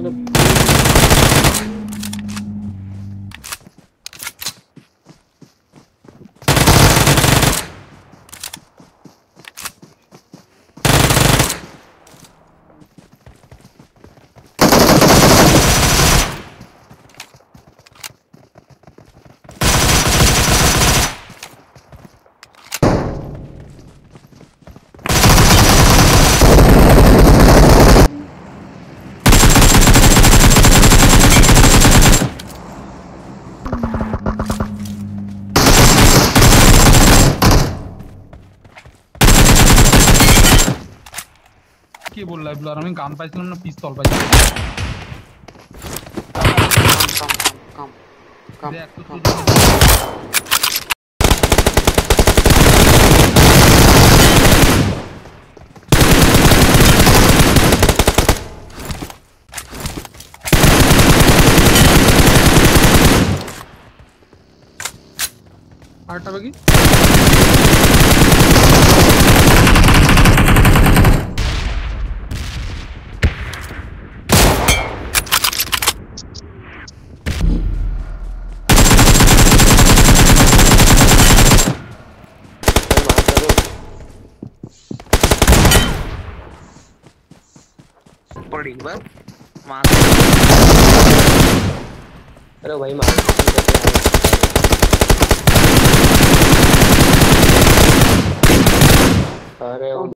কি বললা ব্লার আমি গান পাইছিলাম না পিস্তল পাইছিলাম কাম দেখ তো আরেকটা বাকি पड़ी बस मार। अरे भाई मार अरे